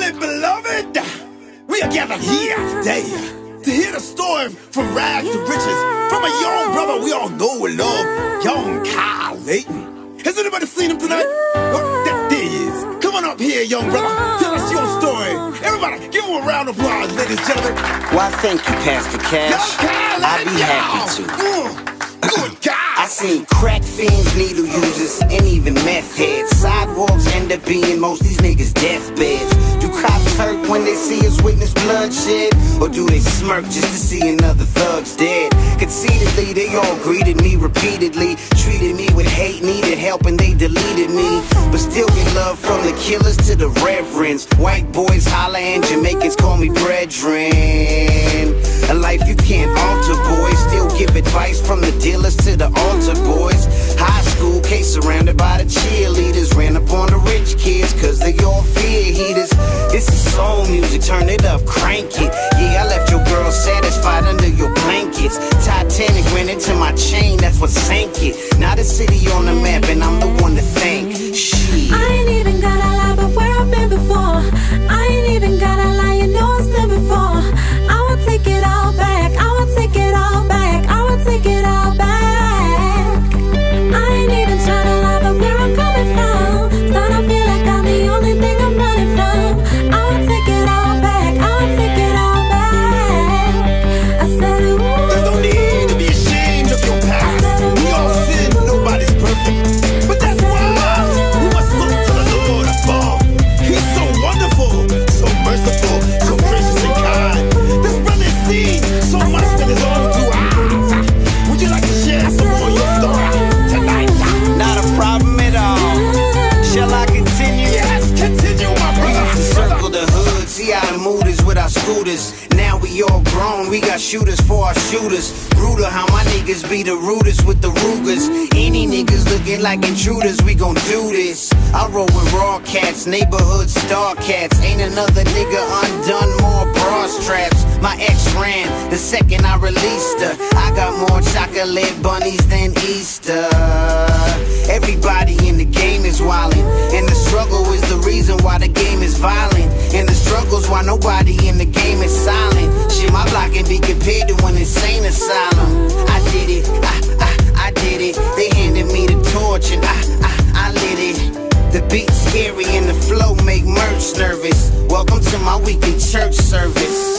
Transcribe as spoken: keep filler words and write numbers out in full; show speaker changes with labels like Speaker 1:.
Speaker 1: Dearly beloved, we are gathered here today to hear the story from rags to riches from a young brother we all know and love, young Kyle Layton. Has anybody seen him tonight? Oh, that there he is. Come on up here, young brother. Tell us your story. Everybody, give him a round of applause, ladies and gentlemen.
Speaker 2: Why, thank you, Pastor Cash.
Speaker 1: Young Kyle
Speaker 2: I'd be
Speaker 1: Layton,
Speaker 2: happy to.
Speaker 1: Mm, good God.
Speaker 2: I seen crack fiends, needle users, and even meth heads. Sidewalks end up being most these niggas' deathbeds. Do cops hurt when they see us witness bloodshed? Or do they smirk just to see another thug's dead? Conceitedly, they all greeted me repeatedly, treated me with hate, needed help, and they deleted me. But still get love from the killers to the reverends. White boys holler and Jamaicans call me brethren. A life you can't alter, boys. Still give advice from the dealers to the altar boys. High school case surrounded by the cheerleaders. Ran up on the rich kids cause they all fear heaters. This is soul music, turn it up, crank it. Yeah, I left your girl satisfied under your blankets. Titanic ran into my chain, that's what sank it. Now the city on the map and I'm the one to thank. Shit.
Speaker 3: I ain't even gotta lie about where I've been before. I ain't even gotta lie, you know it's there before. I will take it all back, I will take it all back, I will take it all back. I ain't even trying to lie about where I'm coming from. Starting to feel like I'm the only thing I'm running from. I will take it all back, I will take it all back. I said, ooh.
Speaker 1: There's no need to be ashamed of your past. We all sin, nobody's perfect. But that's why we must look to the Lord above. He's so wonderful, so merciful, so gracious and kind. This brother has seen so much with his own two eyes. Would you like to share some more of your story tonight?
Speaker 2: Not a problem at all. Shall I continue?
Speaker 1: Yes, continue, my
Speaker 2: We
Speaker 1: brother.
Speaker 2: used to circle the hood, see how the mood is with our scooters. Now we all grown, we got shooters for our shooters. Brutal how my niggas be the rooters with the Rugers. Any niggas looking like intruders, we gon' do this. I roll with raw cats, neighborhood star cats. Ain't another nigga undone, more bra straps. My ex ran the second I released her. I got more chocolate bunnies than Easter. Everybody in the game is wildin', and the struggle is the reason why the game is violent. And the struggle's why nobody in the game is silent. Shit, my block can be compared to an insane asylum. I did it, I, I, I did it. They handed me the torch and I, I, I lit it. The beat's scary and the flow make merch nervous. Welcome to my weekly church service.